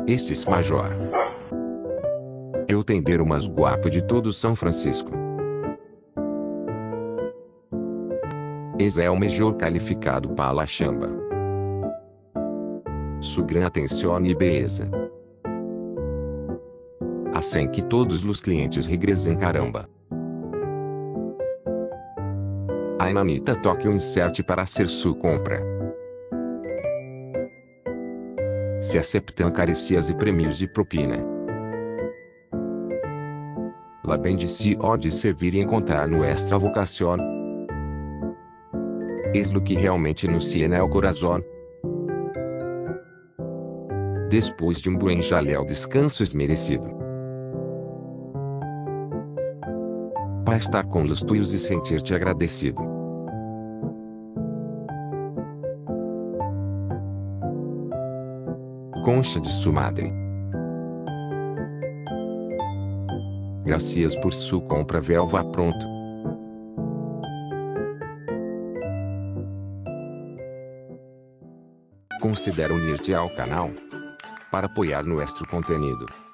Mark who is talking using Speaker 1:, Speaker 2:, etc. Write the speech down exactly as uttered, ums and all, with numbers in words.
Speaker 1: Estes major. Eu tender o mais guapo de todo São Francisco. Esse é o melhor qualificado para a chamba. Su gran atenção e beleza. Assim que todos os clientes regressem caramba. A Nanita toque o insert para ser sua compra. Se aceptam caricias e prêmios de propina. La bendición de servir e encontrar nuestra vocación. Es lo que realmente nos llena el corazón. Depois de um buen jaleo descanso es merecido. Para estar com os tuyos e sentir-te agradecido. Concha de sua madre. Gracias por sua compra, Velva pronto. Considera unir-te ao canal para apoiar nosso conteúdo.